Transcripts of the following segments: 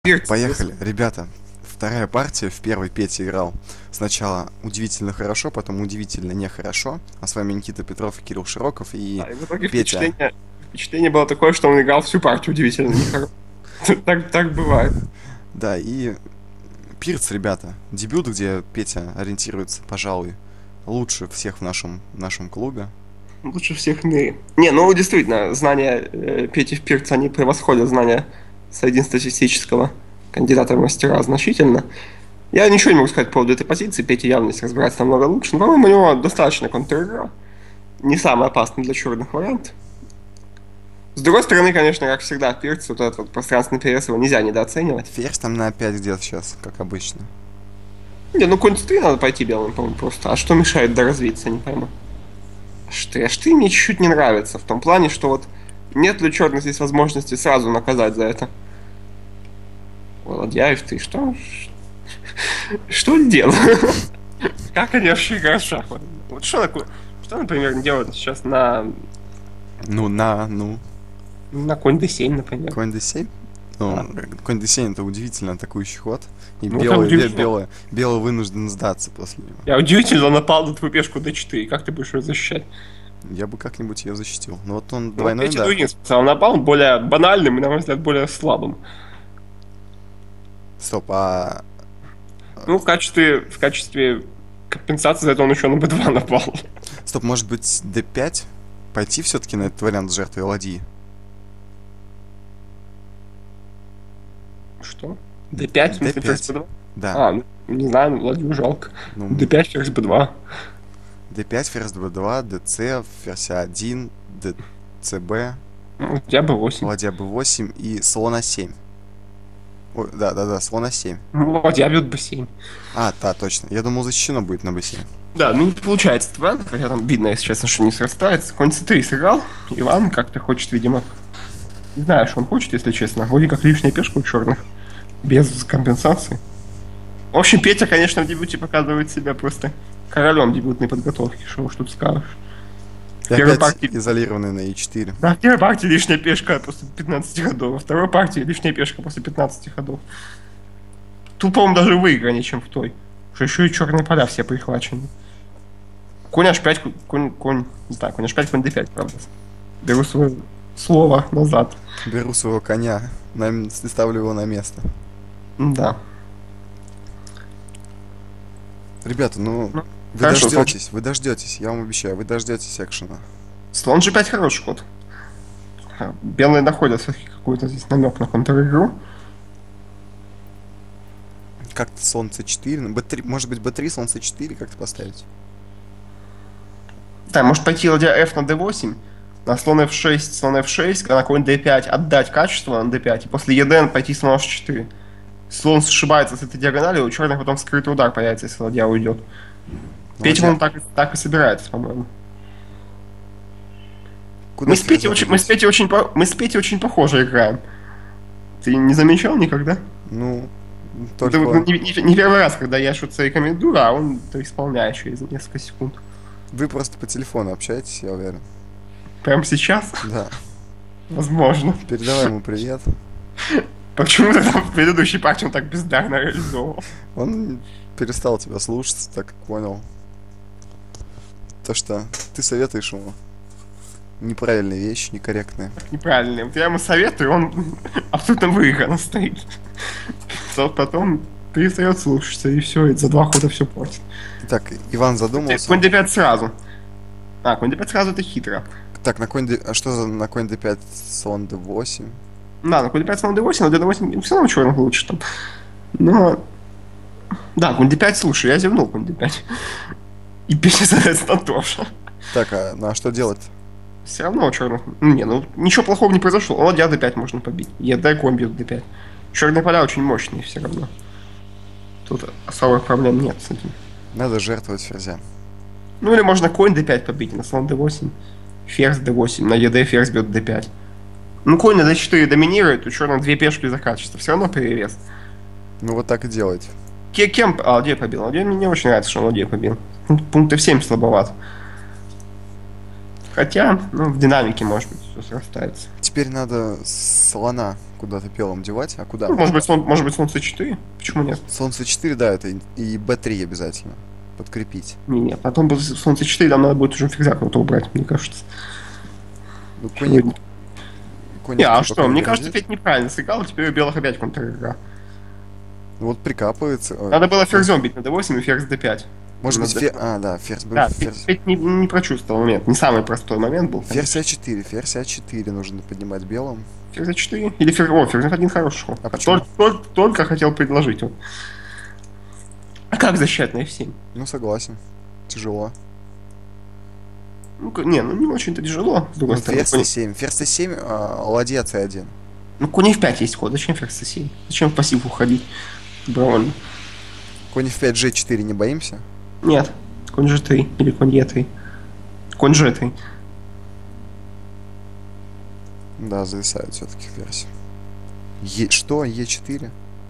Поехали, ребята. Вторая партия, в первой Петя играл сначала удивительно хорошо, потом удивительно нехорошо. А с вами Никита Петров и Кирилл Широков и И в итоге Петя. впечатление было такое, что он играл всю партию удивительно нехорошо. Так бывает. Да, и Пирц, ребята. Дебют, где Петя ориентируется, пожалуй, лучше всех в нашем клубе. Лучше всех в мире. Не, ну действительно, знания Пети в Пирце, они превосходят знания среднестатистического кандидата в мастера значительно. Я ничего не могу сказать по поводу этой позиции. Петя явно здесь разбирается намного лучше. Но, по-моему, у него достаточно контр-игра. Не самый опасный для черных вариант. С другой стороны, конечно, как всегда, в Пирце вот этот вот пространственный перевес его нельзя недооценивать. Ферзь там на 5 где-то сейчас, как обычно. Не, ну конь 3 надо пойти белым, по-моему, просто. А что мешает доразвиться, не пойму. H3 мне чуть-чуть не нравится. В том плане, что вот нет ли черных здесь возможности сразу наказать за это. Ладья ты что? Что он делал? Как они вообще играют в шахматы? Вот что такое? Что, например, делают сейчас на конь d7, например? Конь d7? Ну, конь d7 это удивительно атакующий ход. И Ну, белый вынужден сдаться после него. Я удивительно напал на твою пешку d4. Как ты будешь ее защищать? Я бы как-нибудь ее защитил. Но вот он двойной удар. Другим специально напал, более банальным и, на мой взгляд, более слабым. Стоп, а... Ну, в качестве компенсации за это он еще на b2 напал. Стоп, может быть, d5? Пойти все-таки на этот вариант с жертвой ладьи? Что? d5? В смысле, ферзь b2? Да. Ну, не знаю, ладью жалко. Ну, d5, ферзь b2. d5, ферзь b2, dc, ферзь a1, dcb. Ладья b8. Ладья b8 и слон a7. Ой, да, слон a7. Ладья бьет b7. Да, точно. Я думал, защищено будет на b7. Да, ну не получается, правда? Хотя там видно, если честно, что не срастается. Конь c3 сыграл. Иван как-то хочет, видимо... Не знаю, что он хочет, если честно. Вроде как лишняя пешка у черных. Без компенсации. В общем, Петя, конечно, в дебюте показывает себя просто королем дебютной подготовки. Что уж тут скажешь. И опять изолированный на e4. Да, в первой партии лишняя пешка после 15 ходов. Во второй партии лишняя пешка после 15 ходов. Тут, по-моему, даже выиграннее, чем в той. Что еще и черные поля все прихвачены. Конь h5, конь h5, конь d5, правда. Беру свое слово назад. Беру своего коня, ставлю его на место. Да. Ребята, вы дождетесь, я вам обещаю, вы дождетесь экшена. Слон g5 хороший ход. Белые находят все-таки какой-то здесь намек на контр-игру. Как-то слон c4, b3, может быть b3, слон c4 как-то поставить? Да, может пойти ладья f на d8, на слон f6, на конь d5 отдать качество на d5, и после e пойти слон h4. Слон сшибается с этой диагонали, у черных потом скрытый удар появится, если ладья уйдет. Петя он так и собирается, по-моему. Мы с Петей очень похоже играем. Ты не замечал никогда? Ну, только... Это не первый раз, когда я что-то рекомендую, а он то исполняет через несколько секунд. Вы просто по телефону общаетесь, я уверен. Прямо сейчас? Да. Возможно. Передавай ему привет. Почему ты там в предыдущей партии он так бездарно реализовал? Он перестал тебя слушаться, так как понял. То, что ты советуешь ему неправильные вещи, некорректные. Неправильные. Вот я ему советую, он абсолютно выигранно стоит. Потом перестает слушаться, и все, и за 2 хода все портит. Так, Иван задумался. Конь d5 сразу. Конь d5 сразу это хитро. Так, на конь d... А что за на конь d5 слон d8? Да, на конь d5 слон d8, но d8 все равно черных лучше там. Но... Да, конь d5, слушай, я зевнул конь d5. И Петя, соответственно, тоже. Так, а что делать? Все равно у черных... ничего плохого не произошло. Ладья d5 можно побить. Ед, конь бьет d5. Черные поля очень мощные все равно. Тут особых проблем нет с этим. Надо жертвовать ферзя. Ну или можно конь d5 побить на слон d8. Ферзь d8. На ед ферзь бьет d5. Ну конь на d4 доминирует, у черных 2 пешки за качество. Все равно перевес. Ну вот так и делать. Кем ладья побил? Ладья мне не очень нравится, что он ладья побил. Пункт f7 слабоват. Хотя, в динамике, может быть, все срастается. Теперь надо слона куда-то белым девать. А куда? Ну, может быть, слон c4? Почему нет? Слон c4, да, это и b3 обязательно. Подкрепить. Не, потом будет слон c4, там надо будет уже ферзя кого-то убрать, мне кажется. Ну, Сегодня. конь Не, а f3 что, пока не мне кажется, бердит. Петь неправильно сыграл, теперь у белых опять контр-игра. Вот прикапывается. Ой, Надо было ферзем бить на d8 и ферзь d5. может быть, Надо- А, да, ферзь бы... Да, Ферзь... Петь не прочувствовал момент, не самый простой момент был. Ферзь А4, ферзь А4 нужно поднимать белым. Ферзь a4 или ферзь... О, ферзь f1 хороший ход. А почему? Только хотел предложить. Вот. А как защищать на f7? Ну, согласен. Тяжело. Ну, не очень-то тяжело, с другой Ну, стороны. ферзь c7. Ферзь c7, ладья c1. Ну, конь f5 есть ход, зачем ферзь c7? Зачем в пассив уходить? Добровольно. Конь f5, g4 не боимся? Нет, конь g3 или конь e3. Конь g3. Да, зависает все-таки ферзь. Что? e4?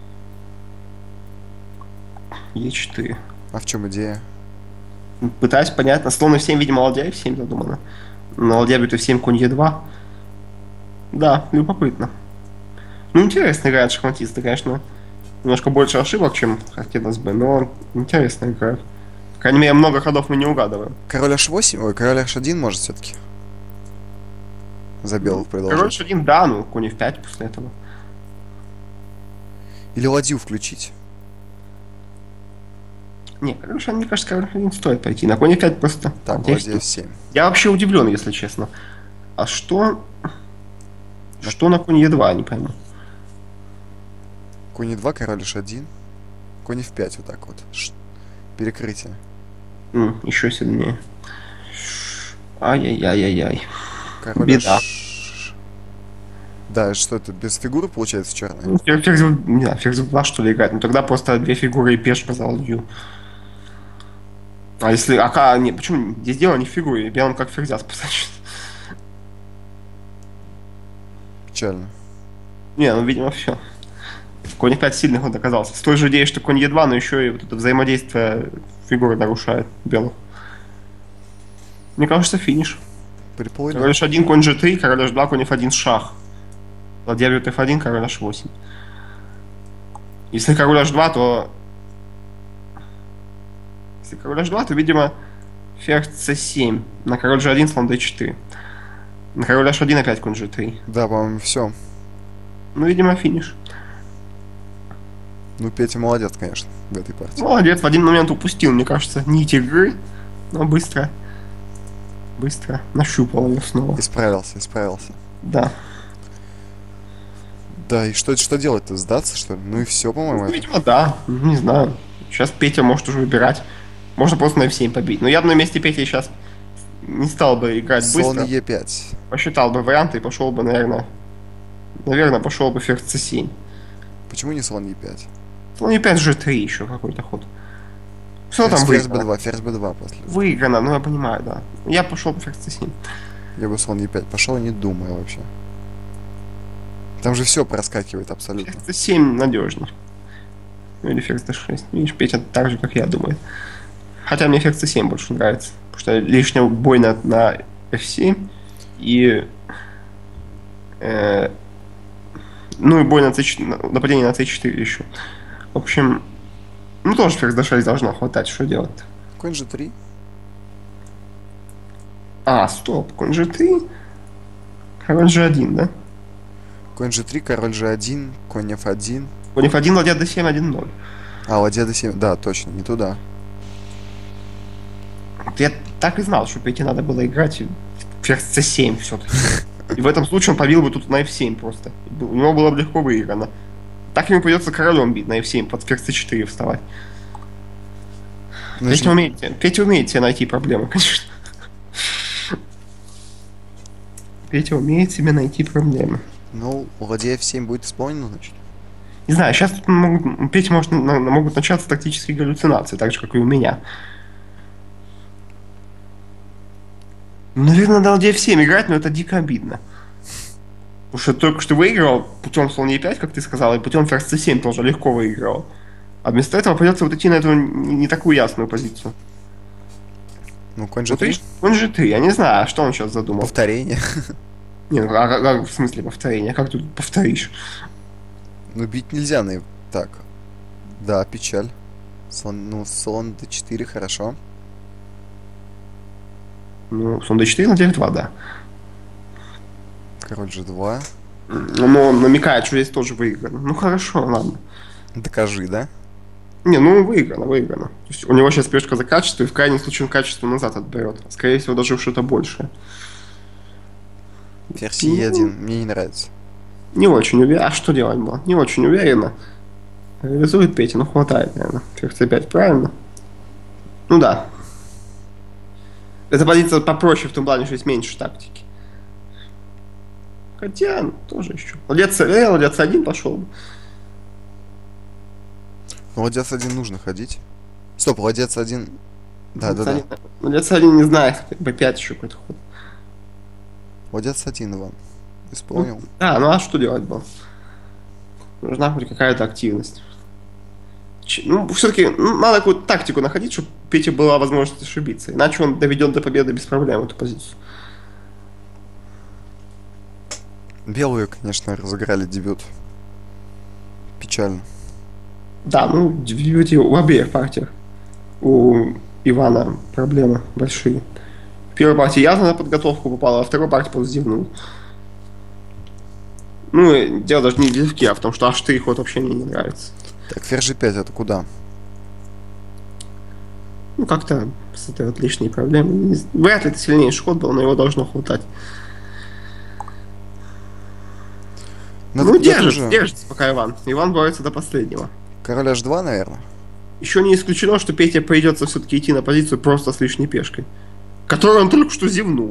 e4. А в чем идея? Пытаюсь понять, на слон f7, видимо, ладья f7 задумано. На ладья бьет f7, конь e2. Да, любопытно. Ну, интересно играют шахматисты, конечно. Немножко больше ошибок, чем хотелось бы, но интересно играют. По крайней мере, много ходов мы не угадываем. Король h8? Ой, король h1 может все-таки. За белых Король продолжить. h1, да, ну, конь f5 после этого. Или ладью включить. Не, король h1, мне кажется, король h1 стоит пойти. На конь f5 просто... Так, ладья ладья f7. f7. Я вообще удивлен, если честно. А что... Что на конь e2, не пойму. Конь e2, король h1. Конь f5 вот так вот. Перекрытие. Еще сильнее. Ай-яй-яй-яй-яй. Король Беда. Да, что это, без фигуры получается черная? Ну, ферзь, не знаю, ферзь в 2 что ли играть. Ну тогда просто две фигуры и пешка за ладью. А если... не, почему? Здесь дело не в фигуре. Белым как ферзя спасать. Печально. Не, ну, видимо, все. Конь 5 сильных он оказался. С той же идеей, что конь Е2, но еще и вот это взаимодействие фигуры нарушает белых. Мне кажется, финиш. Приплыли. Король H1, конь G3, король H2, конь F1, шах. Ладья бьет F1, король H8. Если король H2, то... Если король H2, то, видимо, ферзь C7. На король G1, слон D4. На король H1 опять конь G3. Да, по-моему, все. Ну, видимо, финиш. Ну, Петя молодец, конечно, в этой партии. Молодец, в один момент упустил, мне кажется, нить игры. Но быстро нащупал ее снова. Исправился. Да. Да, и что делать-то? Сдаться, что ли? Ну и все, по-моему, Ну, это. видимо, да. Не знаю. Сейчас Петя может уже выбирать. Можно просто на F7 побить. Но я бы на месте Пети сейчас не стал бы играть Слон быстро. Е5. Посчитал бы варианты и пошел бы, наверное, пошел бы ферзь C7. Почему не слон Е5? Слон E5 G3 еще какой-то ход. Все там Ферзь выиграно. B2, ферзь B2 после. Выиграно, ну я понимаю, да. Я пошел по ферзь C7. Я бы слон Е5 пошел, не думая вообще. Там же все проскакивает абсолютно. Ферзь C7 надежней. Ну или ферзь D6. Видишь, Петя так же, как я думаю. Хотя мне ферзь C7 больше нравится. Потому что лишний бой на F7 и... ну и бой на C4, нападение на C4 еще. В общем, ну тоже ферзь D6 должно хватать, что делать? Конь G3. Стоп, конь G3, король G1, да? Конь G3, король G1, конь F1. Конь F1, ладья D7, 1-0. Ладья D7. Да, точно, не туда. Вот я так и знал, что Пете надо было играть ферзь C7 все-таки. И в этом случае он побил бы тут на F7 просто. У него было бы легко выиграно. Так ему придется королем бить на F7, под ферзь C4 вставать. Ну, Петя умеет себе найти проблемы, конечно. Петя умеет себе найти проблемы. Ну, ладья F7 будет исполнено, значит. Не знаю, сейчас тут у Пети могут начаться тактические галлюцинации, так же, как и у меня. Наверное, надо ладья F7 играть, но это дико обидно. Потому что только что выиграл путем слон E5, как ты сказал, и путем ферзь C7 тоже легко выиграл. А вместо этого придется вот идти на эту не такую ясную позицию. Ну, конь Вот G3. видишь, конь G3, я не знаю, что он сейчас задумал. Повторение. Не, ну в смысле повторение? Как тут повторишь? Ну, бить нельзя на... Так. Да, печаль. Ну, слон d4, хорошо. Ну, слон d4 на d2, да. Король g2. Но он намекает, что здесь тоже выиграно. Ну, хорошо, ладно. Докажи, да? Не, ну, выиграно, выиграно. То есть у него сейчас пешка за качество, и в крайнем случае он качество назад отберет. Скорее всего, даже что-то большее. Ферзь Ну, e1. Мне не нравится. не очень уверен. А что делать было? Не очень уверенно. Реализует Петя, ну хватает, наверное. Ферзь c5, правильно? Ну да. Эта позиция попроще в том плане, что есть меньше тактики. Хотя, ну, тоже еще. Ладья c1 пошел. Ну, ладья c1 нужно ходить. Стоп, ладья c1... Да. Ладья c1 не знает, b5 еще какой-то ход. Ладья c1, Иван. Исполнил. Да, ну а что делать было? Нужна хоть какая-то активность. Ну, все-таки надо какую-то тактику находить, чтобы Пете была возможность ошибиться. Иначе он доведет до победы без проблем эту позицию. Белые, конечно, разыграли дебют. Печально. Да, ну, в дебюте в обеих партиях у Ивана проблемы большие. В первой партии явно на подготовку попала, а во второй партии просто зевнул. Ну, и дело даже не в зевке, а в том, что h4 ход вообще мне не нравится. Так, ферзь g5, это куда? Ну, как-то создает лишние проблемы. Вряд ли это сильнейший ход был, но его должно хватать. Надо Ну, держится пока Иван. Иван борется до последнего. Король h2, наверное. Еще не исключено, что Пете придется все-таки идти на позицию просто с лишней пешкой, которую он только что зевнул.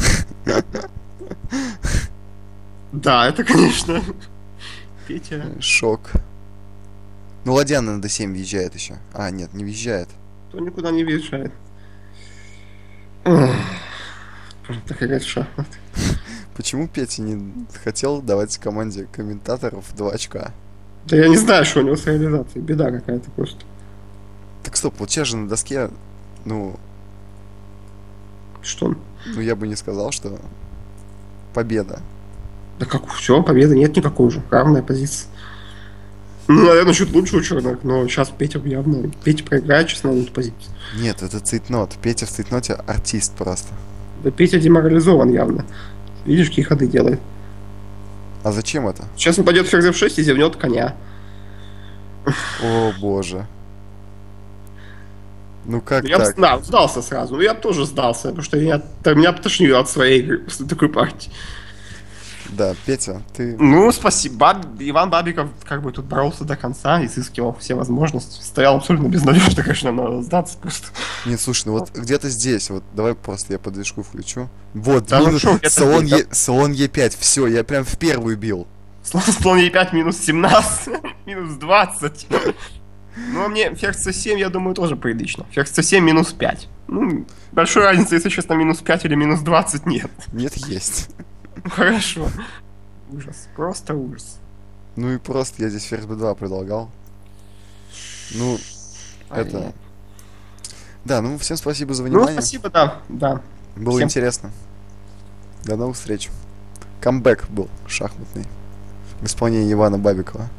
Да, это, конечно, Петя. Шок. Ну, ладья на d7 въезжает еще. А, нет, не въезжает. То никуда не въезжает. Это хорошо. Почему Петя не хотел давать команде комментаторов 2 очка? Да я не знаю, что у него с реализацией. Беда какая-то просто. Так стоп, вот сейчас же на доске, ну, Что он? ну я бы не сказал, что победа. Да как, все, победы нет никакой уже. Равная позиция. Ну, наверное, чуть лучше у черных, но сейчас Петя явно... Петя проиграет сейчас на эту позицию. Нет, это цейтнот. Петя в цейтноте артист просто. Да Петя деморализован явно. Видишь, какие ходы делает. А зачем это? Сейчас он пойдет ферзь f6 и зевнет коня. О боже. Ну как Я так? бы сдался сразу. Ну, я бы тоже сдался, потому что меня тошнило от своей игры после такой партии. Да, Петя, ты... Ну, спасибо. Иван Бабиков как бы тут боролся до конца, изыскивал все возможности. Стоял абсолютно безнадежно, конечно, надо сдаться просто. Нет, слушай, ну вот где-то здесь, вот давай просто я подвижку включу. Вот, Да, минус, ну шо, салон, здесь, салон Е5, все, я прям в первую бил. Слон Е5 минус 17, минус 20. Ну, а мне ферзь c7, я думаю, тоже прилично. Ферзь c7 минус 5. Ну, большой разницы, если честно, минус 5 или минус 20 нет. Нет, есть. Ну, хорошо. Ужас, просто ужас. Ну и просто я здесь ферзь b2 предлагал. Ну, это... Да, ну всем спасибо за внимание. Ну, спасибо, да. Было всем интересно. До новых встреч. Камбэк был шахматный в исполнении Ивана Бабикова.